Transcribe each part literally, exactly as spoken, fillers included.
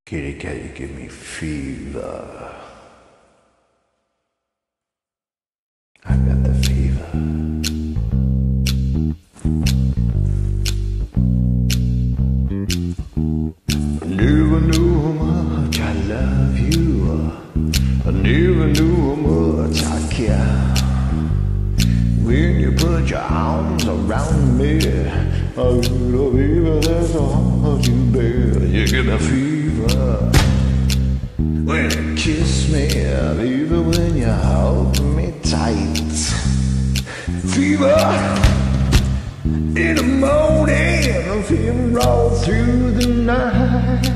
Kitty cat, you give me fever. I got the fever. I never knew how much I love you. I never knew how much I care. When you put your arms around me, oh, little fever, that's so hard to bear. You give me fever when you kiss me, fever when you hold me tight. Fever in the morning, fever all through the night.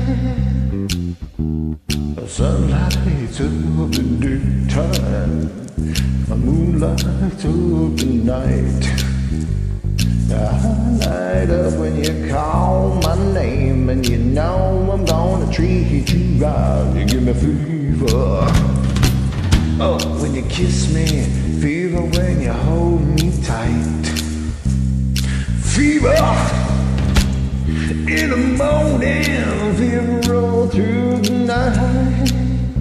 Sunlight up in daytime, moonlight up in night. I light up when you call my name, and you know I'm gonna treat you right. You give me fever. Oh, when you kiss me, fever when you hold me tight. Fever in the morning, fever all through the night.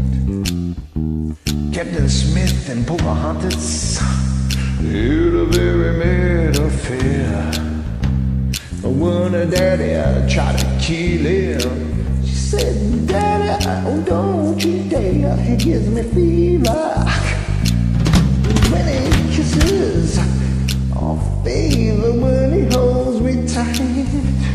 Captain Smith and Pocahontas, you're the very maid of fear. When her daddy tried to kill him, she said, Daddy, oh, don't you dare, he gives me fever. When he kisses, oh, fever when he holds me tight.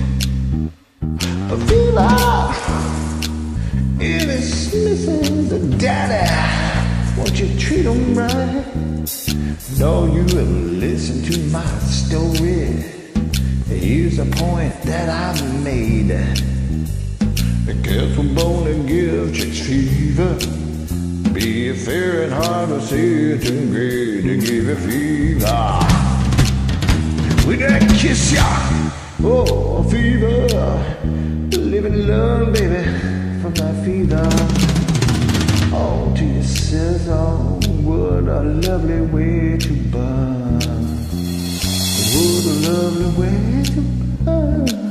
A fever in his missus, Daddy, won't you treat him right? Know you have listened to my story. Here's the point that I've made. The cats were born to give chicks fever. Be fair and hard to see it and great to give you fever. We gotta kiss ya, oh fever. Live and learn, baby, from my fever. Oh, to yourself, oh, what a lovely way to burn. What a lovely way to burn.